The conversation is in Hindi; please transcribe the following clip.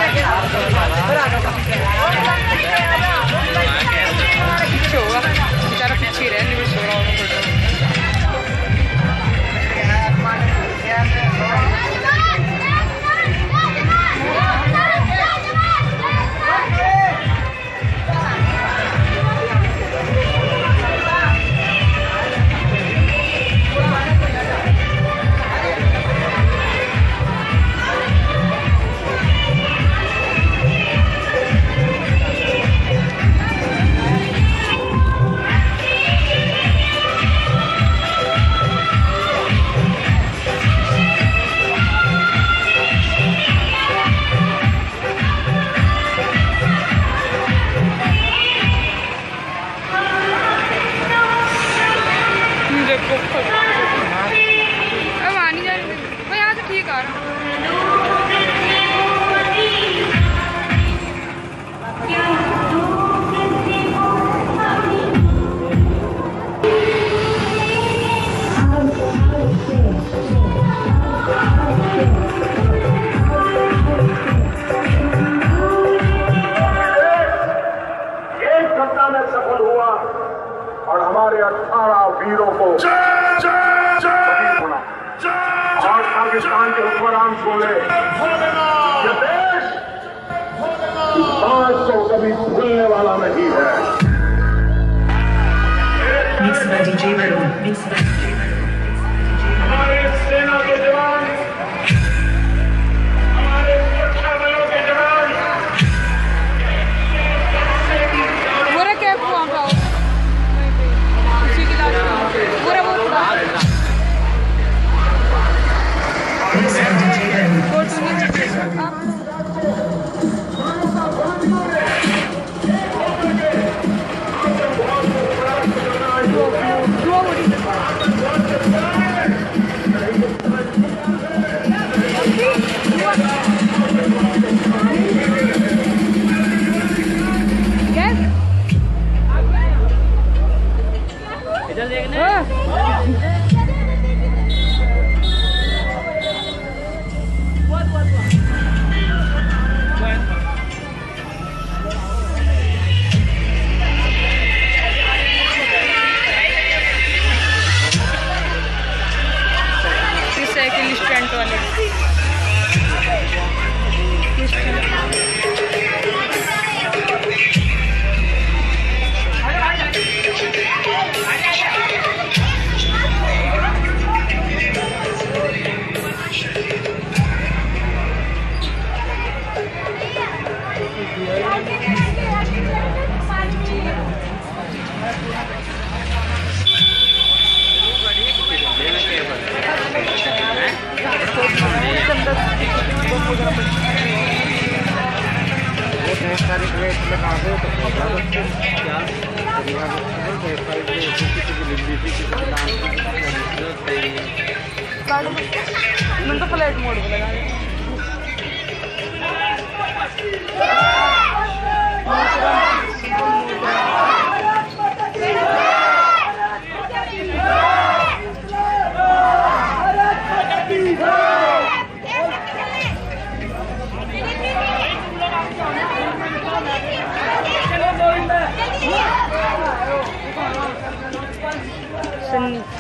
पीछे होगा बेचारा, पीछे रहे नहीं सो रहा होगा। अब आनी जा रही मैं यहाँ से ठीक आ रहा हूँ। एक घटना में सफल हुआ और हमारे 18 वीरों को और पाकिस्तान के हुक्मरान बोले ये देश 500 कभी भूलने वाला नहीं है। हमारे सेना के जवान, हमारे सुरक्षा बलों के जवान पूरा क्या हुआ उसी की लाश पूरा वो इधर देखना साइकिल स्टैंड वाले तो फ्लाइट मोड पे लगा सन्नी